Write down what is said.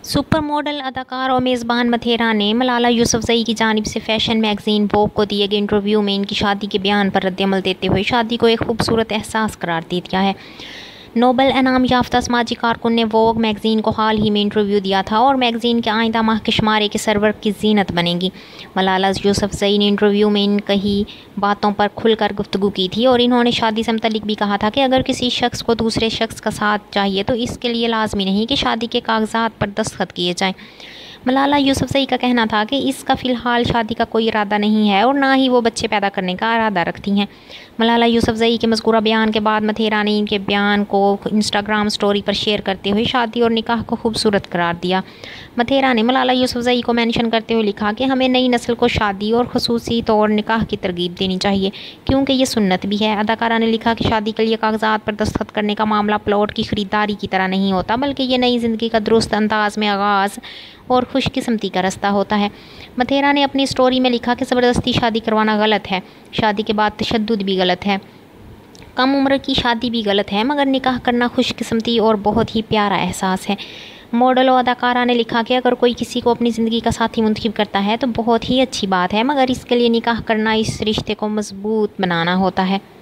Super model अदाकार और मेज़बान मथेरा ने मलाला यूसुफजई की जानिब से फैशन मैगज़ीन वोग को दिए गए इंटरव्यू में इनकी शादी के बयान पर रद्दअमल देते हुए शादी को एक खूबसूरत एहसास करार दे दिया है। नोबेल इनाम याफ्ता समाजी कारकुन ने वोग मैगज़ीन को हाल ही में इंटरव्यू दिया था और मैगज़ीन के आइंदा माह के शुमारे के सरवर की जीनत बनेगी। मलाला यूसुफजई ने इंटरव्यू में इन कई बातों पर खुलकर गुफ्तगू की थी और इन्होंने शादी से मुतल्लिक भी कहा था कि अगर किसी शख्स को दूसरे शख्स का साथ चाहिए तो इसके लिए लाजमी नहीं कि शादी के कागजात पर दस्तखत किए जाएँ। मलाला यूसुफजई का कहना था कि इसका फ़िलहाल शादी का कोई इरादा नहीं है और ना ही वो बच्चे पैदा करने का इरादा रखती हैं। मलाला यूसुफजई के मज़कूरा बयान के बाद मथेरा ने इनके बयान को इंस्टाग्राम स्टोरी पर शेयर करते हुए शादी और निकाह को खूबसूरत करार दिया। मथेरा ने मलाला यूसुफजई को मेंशन करते हुए लिखा कि हमें नई नस्ल को शादी और खुसूसी तौर निकाह की तरगीब देनी चाहिए क्योंकि ये सुन्नत भी है। अदाकारा ने लिखा कि शादी के लिए कागजात पर दस्तखत करने का मामला प्लॉट की ख़रीदारी की तरह नहीं होता, बल्कि ये नई ज़िंदगी का दुरुस्त अंदाज में आगाज़ और खुशकिस्मती का रास्ता होता है। मथेरा ने अपनी स्टोरी में लिखा कि ज़बरदस्ती शादी करवाना गलत है, शादी के बाद तशद्दुद भी गलत है, कम उम्र की शादी भी गलत है, मगर निकाह करना खुशकिस्मती और बहुत ही प्यारा एहसास है। मॉडल और अदाकारा ने लिखा कि अगर कोई किसी को अपनी ज़िंदगी का साथी मुंतखब करता है तो बहुत ही अच्छी बात है, मगर इसके लिए निकाह करना इस रिश्ते को मजबूत बनाना होता है।